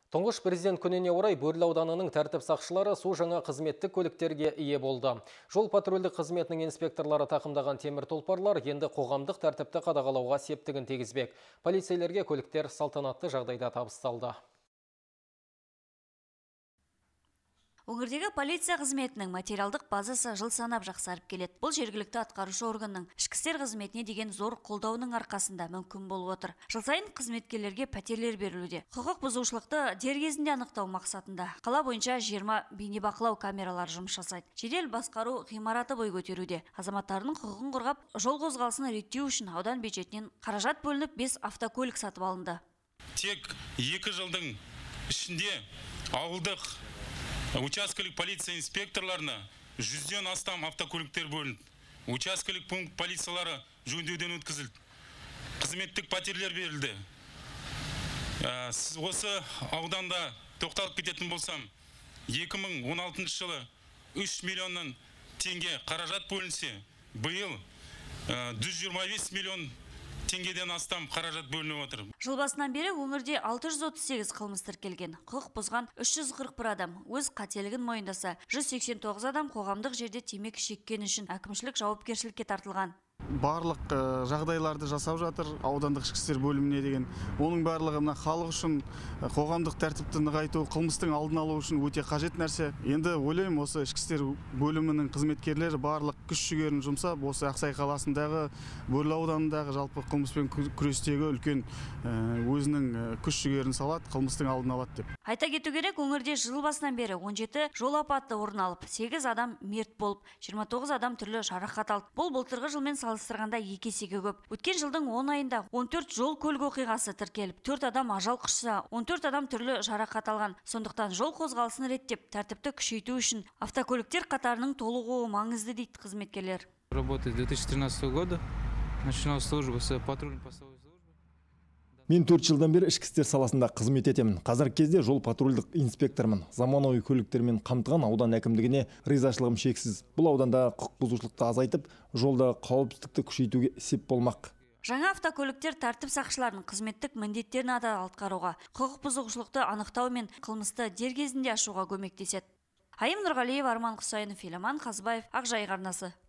Тұңғыш президент күніне орай Бөрлі ауданының тәртіп сақшылары су жаңа қызметтік көліктерге ие болды. Жол патрульдік қызметінің инспекторлары тақымдаған темір тұлпарлар енді қоғамдық тәртіпті қадағалауға септігін тигізбек. Полицейлерге көліктер салтанатты жағдайда табысталды. Өңірдегі полиция қызметінің материалдық базасы жыл санап жақсарып келеді. Бұл жергілікті атқарушы органның ішкі істер қызметіне деген зор қолдауының арқасында мүмкін болып отыр. Жыл сайын қызметкерлерге пәтерлер берілуде. Құқық бұзушылықты дер кезінде анықтау мақсатында қала бойынша 20 бейнебақылау камералары жұмыс жасайды. Жедел басқару ғимараты бой көтеруде. Азаматтардың құқығын қорғап, жол қозғалысын реттеу үшін аудан бюджетінен қаражат бөлініп 5 автокөлік сатып алынды. Тек 2 жылдың ішінде ауылдық учаскелік полиция инспекторларына 100-ден астам автокөліктер бөлінді. Учаскелік пункт полициялары жөндеуден өткізілді. Қызметтік пәтерлер берілді. Осы ауданда тоқталып кететін болсам, 2016 жылы 3 миллионнан теңге қаражат бөлінсе, биыл 125 миллион теңгеден астам қаражат бөлініп отыр. Жыл басынан бері өңірде 638 қылмыс тіркелген. Құқық бұзған 341 адам өз қателігін мойындаса, 189 адам қоғамдық жерде темекі шеккені үшін әкімшілік жауапкершілікке тартылған. Барлық жағдайларды жасап жатыр аудандық ішкі істер бөліміне деген. Оның барлығы мына халық үшін қоғамдық тәртіпті нығайту, қылмыстың алдын алу үшін өте қажет нәрсе. Енді ойлаймын, осы ішкі істер бөлімінің қызметкерлері барлық күш жігерін жұмсап, осы Ақсай қаласындағы, Бөрлі ауданындағы жалпы қылмыспен күрестегі үлкен өзінің күш жігерін салады, қылмыстың алдын алады деп. Айта кету керек, өңірде жыл басынан бері 17 жол апаты орын алып, 8 адам мерт болып, 29 адам түрлі жарақат алды. Бұл былтырғы жылмен салыстырғанда 2 есеге көп. Өткен жылдың 10 айында 14 жол көлік оқиғасы тіркеліп, 4 адам ажал құшса, 14 адам түрлі жарақат алған. Сондықтан жол қозғалысын реттеп, тәртіпті күшейту үшін автокөліктер қатарының толығуы маңызды дейді қызметкерлер. Работает с 2013 года. Начинал службу с патрульной постовой службы. Мен 4 жылдан бері ішкі істер саласында қызмет етемін. Қазіргі кезде жол патрульдік инспектормын. Заманауи көліктермен қамтыған аудан әкімдігіне ризашылығым шексіз. Бұл ауданда құқық бұзушылықты азайтып, жолда қауіпсіздікті күшейтуге сеп болмақ. Жаңа автокөліктер тәртіп сақшыларының қызметтік міндеттерін адал атқаруға, құқық бұзушылықты анықтау мен қылмысты дер кезінде ашуға көмектеседі. Айым Нұрғалиев, Арман Құсайынов, Еламан Қазбаев, Ақжайық арнасы.